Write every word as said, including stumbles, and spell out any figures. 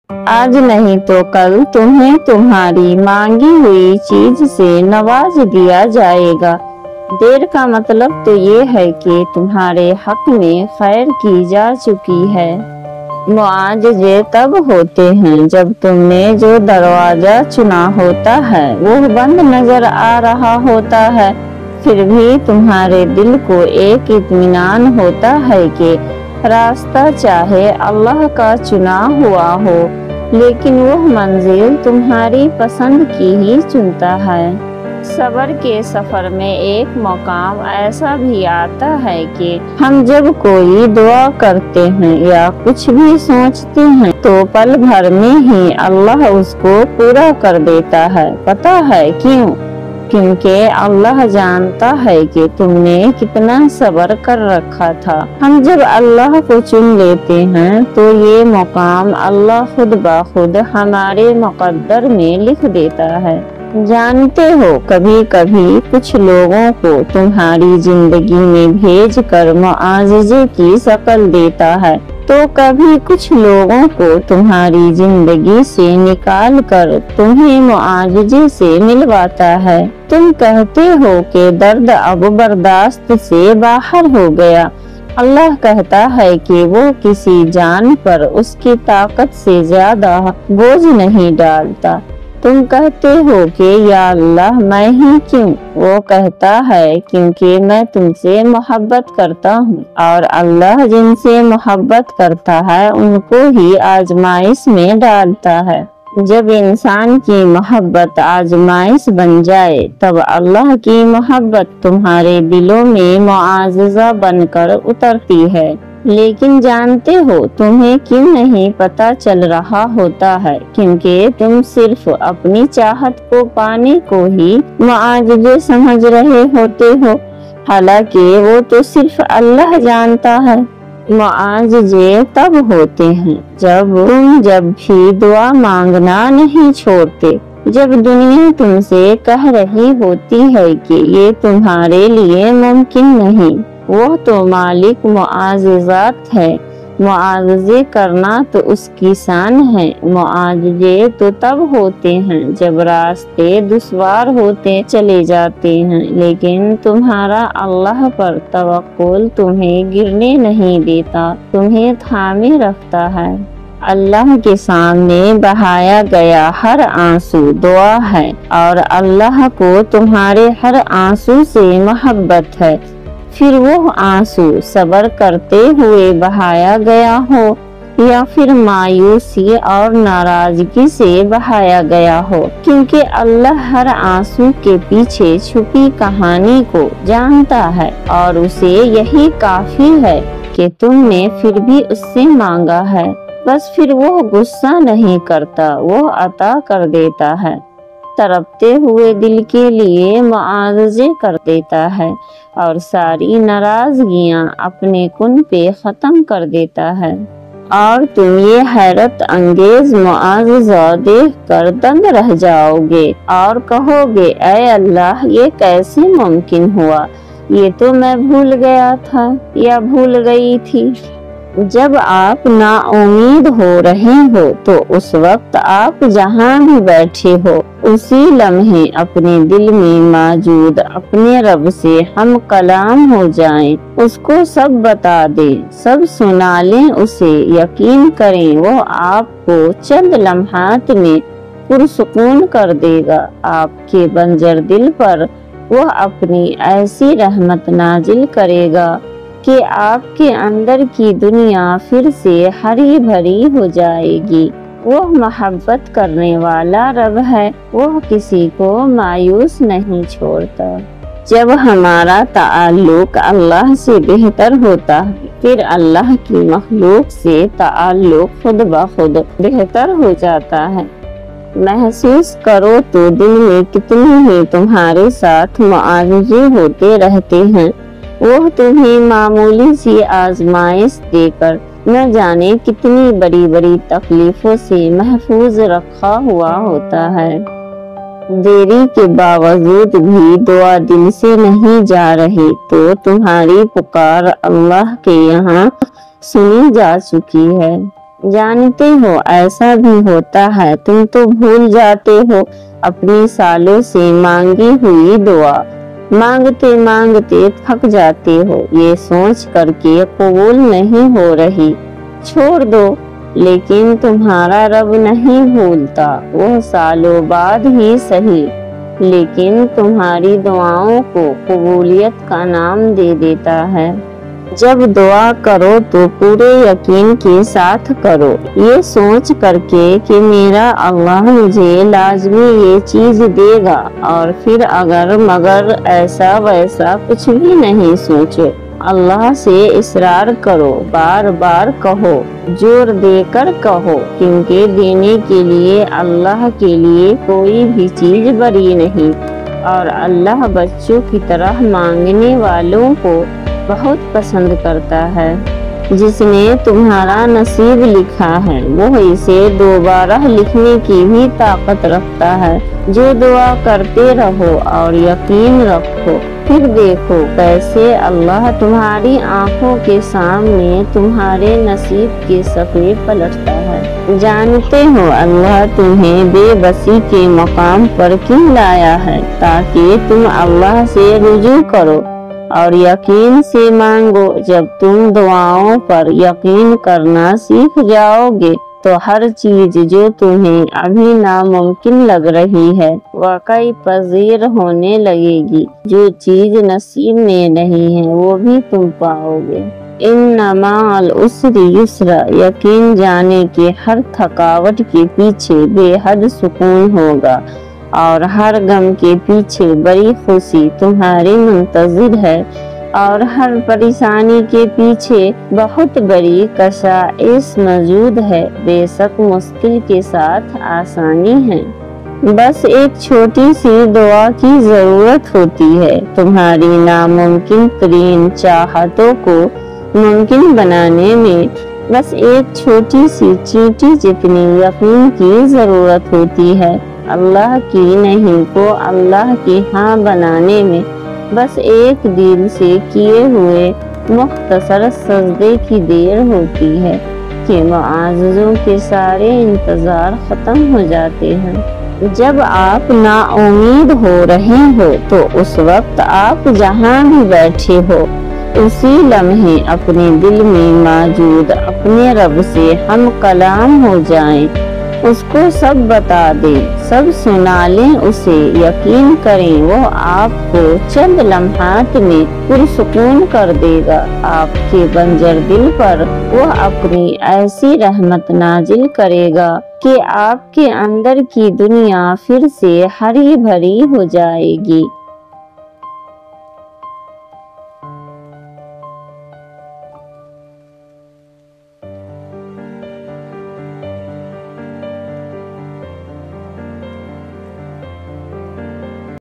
आज नहीं तो कल तुम्हें तुम्हारी मांगी हुई चीज से नवाज दिया जाएगा। देर का मतलब तो ये है कि तुम्हारे हक में खैर की जा चुकी है। मुआवजे तब होते हैं जब तुमने जो दरवाजा चुना होता है वो बंद नजर आ रहा होता है, फिर भी तुम्हारे दिल को एक इत्मीनान होता है कि रास्ता चाहे अल्लाह का चुना हुआ हो, लेकिन वह मंजिल तुम्हारी पसंद की ही चुनता है। सब्र के सफर में एक मकाम ऐसा भी आता है कि हम जब कोई दुआ करते हैं या कुछ भी सोचते हैं तो पल भर में ही अल्लाह उसको पूरा कर देता है। पता है क्यों? क्योंकि अल्लाह जानता है कि तुमने कितना सब्र कर रखा था। हम जब अल्लाह को चुन लेते हैं तो ये मकाम अल्लाह खुद ब खुद हमारे मुकद्दर में लिख देता है। जानते हो, कभी कभी कुछ लोगों को तुम्हारी जिंदगी में भेज कर मुआवजे की शक्ल देता है, तो कभी कुछ लोगों को तुम्हारी जिंदगी से निकाल कर तुम्हें मुआवजे से मिलवाता है। तुम कहते हो कि दर्द अब बर्दाश्त से बाहर हो गया। अल्लाह कहता है कि वो किसी जान पर उसकी ताकत से ज्यादा बोझ नहीं डालता। तुम कहते हो कि या अल्लाह मैं ही क्यों? वो कहता है क्योंकि मैं तुमसे मोहब्बत करता हूँ, और अल्लाह जिनसे मोहब्बत करता है उनको ही आजमाइश में डालता है। जब इंसान की मोहब्बत आजमाइश बन जाए तब अल्लाह की मोहब्बत तुम्हारे दिलों में मुआज़ज़ा बनकर उतरती है। लेकिन जानते हो, तुम्हें क्यों नहीं पता चल रहा होता है? क्योंकि तुम सिर्फ अपनी चाहत को पाने को ही मुआवजे समझ रहे होते हो, हालांकि वो तो सिर्फ अल्लाह जानता है। मुआवजे तब होते हैं जब तुम जब भी दुआ मांगना नहीं छोड़ते, जब दुनिया तुमसे कह रही होती है कि ये तुम्हारे लिए मुमकिन नहीं। वो तो मालिक मुआज़ज़ात है, मुआवजे करना तो उसकी शान है। मुआवजे तो तब होते हैं जब रास्ते दुश्वार होते चले जाते हैं, लेकिन तुम्हारा अल्लाह पर तवक्कुल तुम्हें गिरने नहीं देता, तुम्हें थामे रखता है। अल्लाह के सामने बहाया गया हर आंसू दुआ है, और अल्लाह को तुम्हारे हर आंसू से मोहब्बत है। फिर वो आंसू सब्र करते हुए बहाया गया हो या फिर मायूसी और नाराजगी से बहाया गया हो, क्योंकि अल्लाह हर आंसू के पीछे छुपी कहानी को जानता है, और उसे यही काफी है कि तुमने फिर भी उससे मांगा है। बस फिर वो गुस्सा नहीं करता, वो अता कर देता है। तड़पते हुए दिल के लिए मुआवजे कर देता है और सारी नाराजगियां अपने कुन पे खत्म कर देता है। और तुम ये हैरत अंगेज मुआवजा देख कर दंग रह जाओगे और कहोगे, ऐ अल्लाह, ये कैसे मुमकिन हुआ? ये तो मैं भूल गया था या भूल गई थी। जब आप नाउम्मीद हो रहे हो तो उस वक्त आप जहाँ भी बैठे हो उसी लम्हे अपने दिल में मौजूद अपने रब से हम कलाम हो जाएं, उसको सब बता दें, सब सुना लें उसे। यकीन करें वो आपको चंद लम्हात में पुरसुकून कर देगा। आपके बंजर दिल पर वो अपनी ऐसी रहमत नाजिल करेगा कि आपके अंदर की दुनिया फिर से हरी भरी हो जाएगी। वो मोहब्बत करने वाला रब है, वो किसी को मायूस नहीं छोड़ता। जब हमारा ताल्लुक अल्लाह से बेहतर होता है, फिर अल्लाह की मखलूक से ताल्लुक खुद ब खुद बेहतर हो जाता है। महसूस करो तो दिल में कितने ही तुम्हारे साथ मुआवजे होते रहते हैं। वो तुम्हें मामूली सी आजमाइश देकर न जाने कितनी बड़ी बड़ी तकलीफों से महफूज रखा हुआ होता है। देरी के बावजूद भी दुआ दिल से नहीं जा रही तो तुम्हारी पुकार अल्लाह के यहाँ सुनी जा चुकी है। जानते हो ऐसा भी होता है, तुम तो भूल जाते हो अपनी सालों से मांगी हुई दुआ। मांगते मांगते थक जाते हो, ये सोच करके कबूल नहीं हो रही। छोड़ दो, लेकिन तुम्हारा रब नहीं भूलता, वो सालों बाद ही सही, लेकिन तुम्हारी दुआओं को कबूलियत का नाम दे देता है। जब दुआ करो तो पूरे यकीन के साथ करो, ये सोच करके कि मेरा अल्लाह मुझे लाजमी ये चीज देगा, और फिर अगर मगर ऐसा वैसा कुछ भी नहीं सोचो। अल्लाह से इसरार करो, बार बार कहो, जोर देकर कहो, क्योंकि देने के लिए अल्लाह के लिए कोई भी चीज बड़ी नहीं, और अल्लाह बच्चों की तरह मांगने वालों को बहुत पसंद करता है। जिसने तुम्हारा नसीब लिखा है वो इसे दोबारा लिखने की भी ताकत रखता है। जो दुआ करते रहो और यकीन रखो, फिर देखो कैसे अल्लाह तुम्हारी आंखों के सामने तुम्हारे नसीब के सफ़े पलटता है। जानते हो अल्लाह तुम्हें बेबसी के मकाम पर क्यों लाया है? ताकि तुम अल्लाह से रुजू करो और यकीन से मांगो। जब तुम दुआओं पर यकीन करना सीख जाओगे तो हर चीज जो तुम्हें अभी नामुमकिन लग रही है वाकई पजीर होने लगेगी। जो चीज नसीब में नहीं है वो भी तुम पाओगे। इन्ना मअल उसरि युस्रा, यकीन जाने के हर थकावट के पीछे बेहद सुकून होगा, और हर गम के पीछे बड़ी खुशी तुम्हारी मुंतजिर है, और हर परेशानी के पीछे बहुत बड़ी कशाइश मौजूद है। बेशक मुश्किल के साथ आसानी है, बस एक छोटी सी दुआ की जरूरत होती है तुम्हारी नामुमकिन तरीन चाहतों को मुमकिन बनाने में। बस एक छोटी सी चींटी जितनी यकीन की जरूरत होती है अल्लाह की नहीं को अल्लाह की हाँ बनाने में। बस एक दिल से किए हुए मुख्तसर सजदे की देर होती है कि मुआज़ों के सारे इंतजार खत्म हो जाते हैं। जब आप नाउमीद हो रहे हो तो उस वक्त आप जहाँ भी बैठे हो उसी लम्हे अपने दिल में मौजूद अपने रब से हम कलाम हो जाएं, उसको सब बता दे, सब सुना लें उसे। यकीन करें वो आपको चंद लम्हात में पुरसुकून कर देगा। आपके बंजर दिल पर वो अपनी ऐसी रहमत नाजिल करेगा कि आपके अंदर की दुनिया फिर से हरी भरी हो जाएगी।